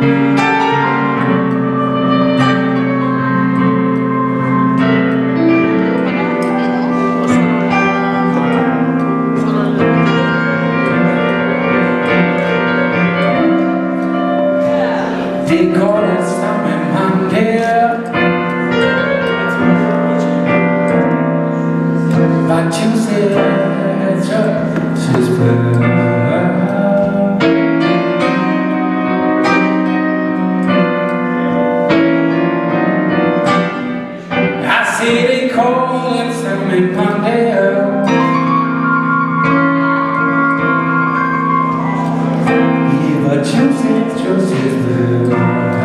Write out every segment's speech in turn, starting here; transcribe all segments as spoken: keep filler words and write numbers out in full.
They call it summer Monday, but Tuesday she's blue. I say they call it summer Monday, yeah, but Tuesday, Tuesday's blue.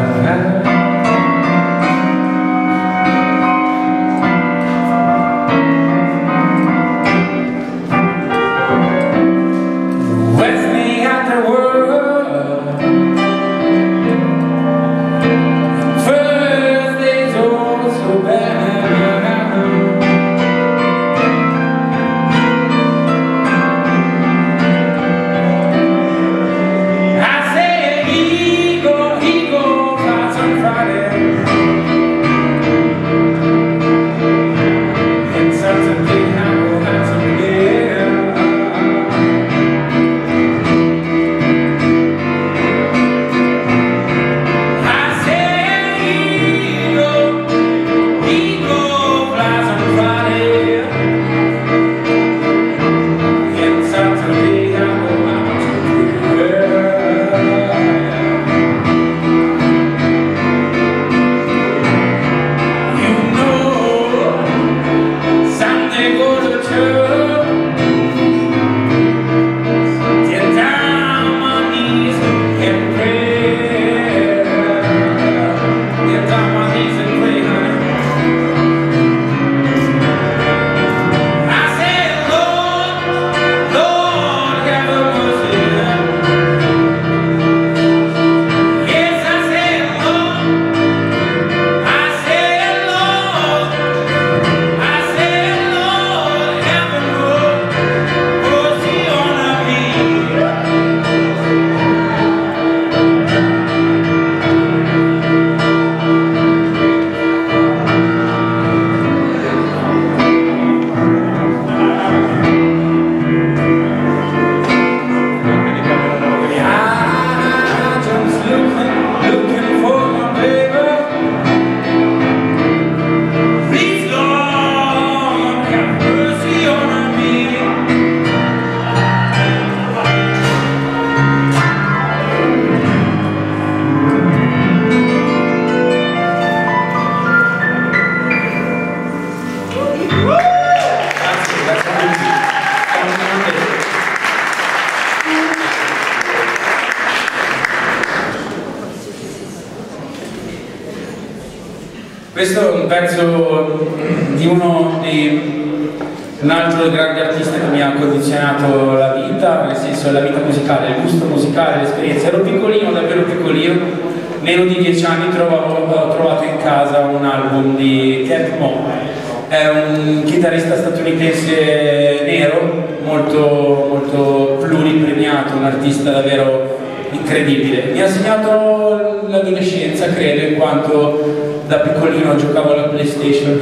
Questo è un pezzo di uno dei, un altro grande artista che mi ha condizionato la vita, nel senso la vita musicale, il gusto musicale, l'esperienza. Ero piccolino, davvero piccolino, meno di dieci anni, trovavo, ho trovato in casa un album di Cat Mo. È un chitarrista statunitense nero, molto, molto pluripremiato, un artista davvero incredibile. Mi ha segnato l'adolescenza, credo, in quanto da piccolino giocavo alla PlayStation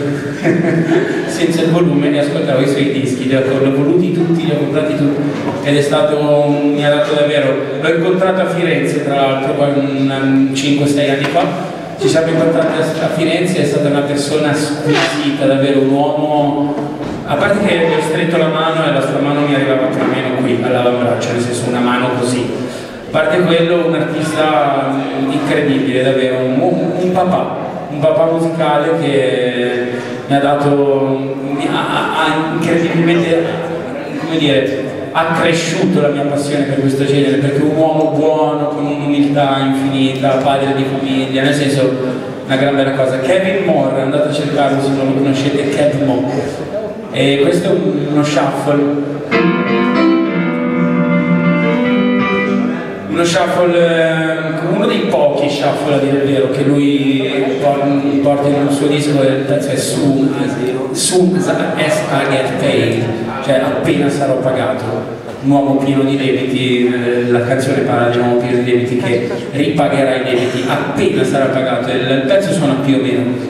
senza il volume e ascoltavo i suoi dischi, li ho voluti tutti, li ho comprati tutti ed è stato, mi ha dato davvero, l'ho incontrato a Firenze tra l'altro cinque sei anni fa, ci siamo incontrati a Firenze, è stata una persona squisita, davvero un uomo, a parte che gli ho stretto la mano e la sua mano mi arrivava più o meno qui all'avambraccio, nel senso una mano così, a parte quello un artista incredibile, davvero, un, un papà. Un papà musicale che mi ha dato, ha, ha incredibilmente, come dire, ha cresciuto la mia passione per questo genere, perché un uomo buono, con un'umiltà infinita, padre di famiglia, nel senso, una gran bella cosa. Kevin Moore, andate a cercarlo se non lo conoscete, Kevin Moore. E questo è uno shuffle. Uno shuffle, uno dei pochi shuffle a dire il vero che lui porta in un suo disco, il pezzo è Soon As I Get Paid, cioè appena sarò pagato, un uomo pieno di debiti, la canzone parla di un uomo pieno di debiti che ripagherà i debiti appena sarà pagato, il, il pezzo suona più o meno così.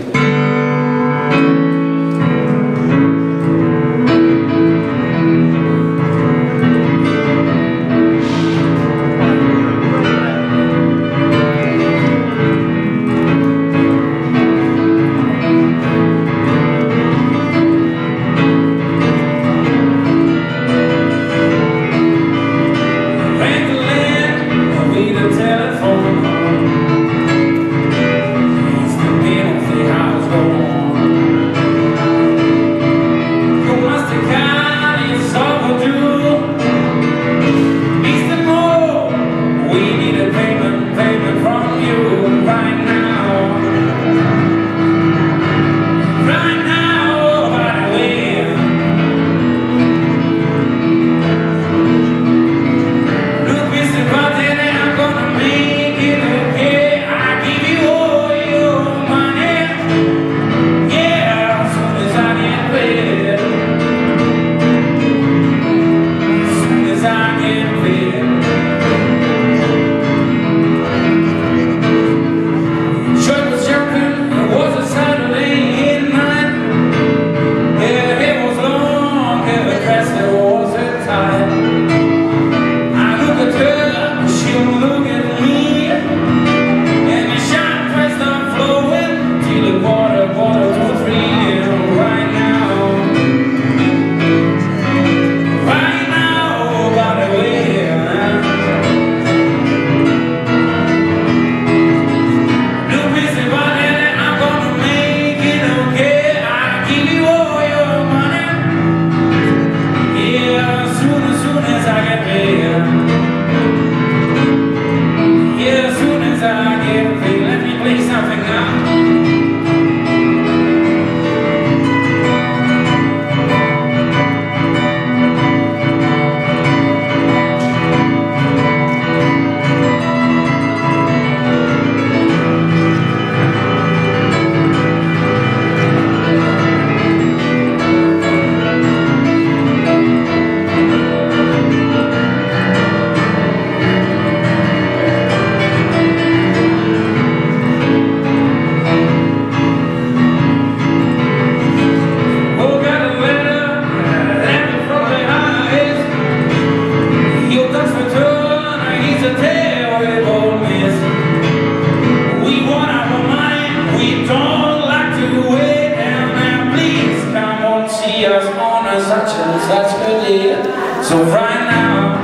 So right now,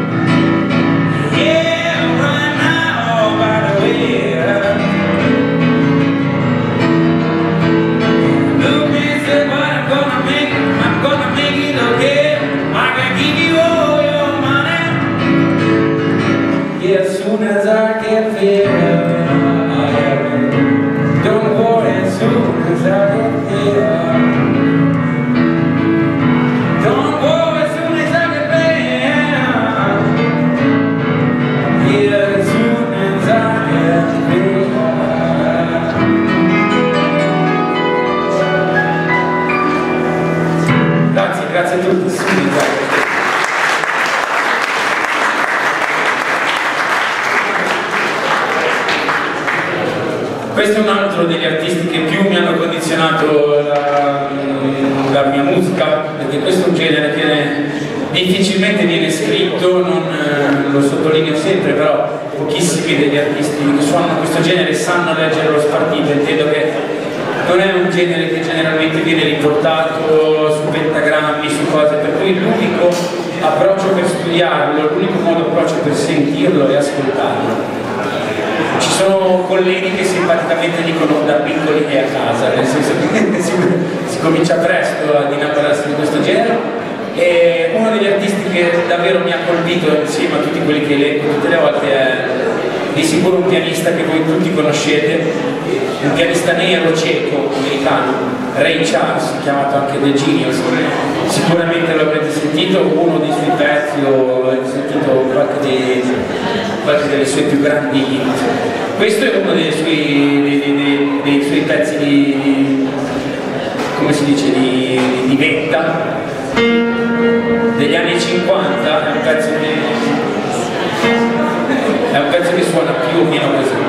yeah, right now, by the way, look me say what I'm gonna make, I'm gonna make it okay. I can give you all your money, yeah, as soon as I get there. Don't worry, as soon as I get there. Grazie a tutti. Questo è un altro degli artisti che più mi hanno condizionato la, la mia musica, perché questo è un genere che difficilmente viene scritto, non lo sottolineo sempre, però pochissimi degli artisti che suonano questo genere sanno leggere lo spartito. Intendo che non è un genere che generalmente viene riportato su pentagrammi, su cose, per cui l'unico approccio per studiarlo, l'unico modo approccio per sentirlo è ascoltarlo. Ci sono colleghi che simpaticamente dicono da piccoli e a casa, nel senso che si, si comincia presto ad innamorarsi di questo genere, e uno degli artisti che davvero mi ha colpito insieme a tutti quelli che leggo tutte le volte è di sicuro un pianista che voi tutti conoscete, un pianista nero cieco americano, Ray Charles, chiamato anche The Genius. Sicuramente lo avrete sentito, uno dei suoi pezzi o avete sentito qualche, dei, qualche delle sue più grandi hit. Questo è uno dei suoi, dei, dei, dei suoi pezzi di, come si dice, di, di vetta. degli anni cinquanta, è un pezzo che, è un pezzo che suona più o meno così.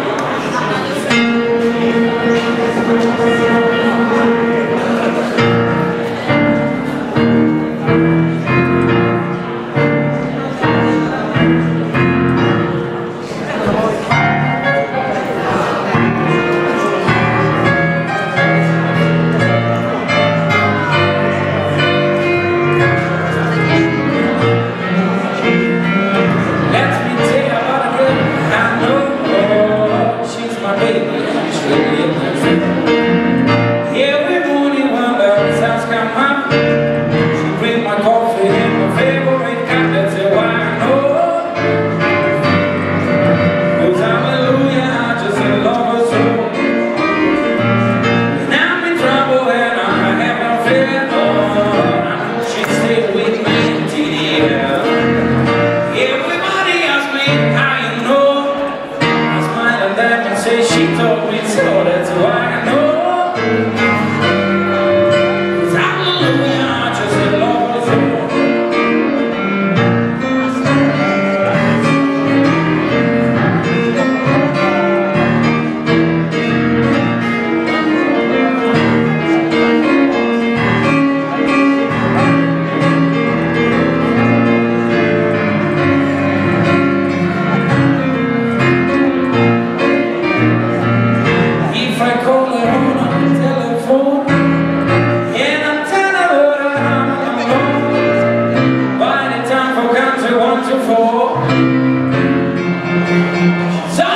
She told me so, that's why I know. 'Cause hallelujah, just the Lord's so